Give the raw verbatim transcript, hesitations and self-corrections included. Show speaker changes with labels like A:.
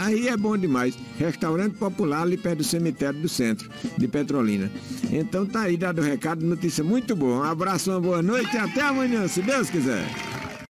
A: aí é bom demais. Restaurante popular ali perto do cemitério do centro de Petrolina. Então tá aí dado o recado, notícia muito boa. Um abraço, uma boa noite e até amanhã, se Deus quiser.